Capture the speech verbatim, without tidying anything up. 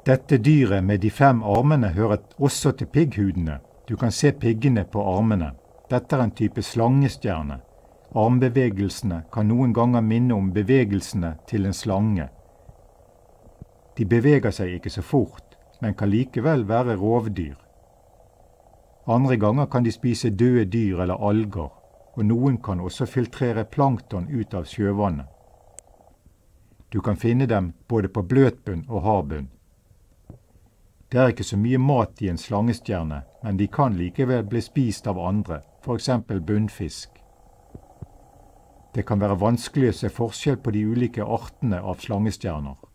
Dette dyret med de fem armene hører også til pigghudene. Du kan se piggene på armene. Dette er en type slangestjerne. Armbevegelsene kan noen ganger minne om bevegelsene til en slange. De beveger seg ikke så fort, men kan likevel være rovdyr. Andre ganger kan de spise døde dyr eller alger, og noen kan også filtrere plankton ut av sjøvannet. Du kan finne dem både på bløtbunn og hardbunn. Det er ikke så mye mat i en slangestjerne, men de kan likevel bli spist av andre, for eksempel bunnfisk. Det kan være vanskelig å se forskjell på de ulike artene av slangestjerner.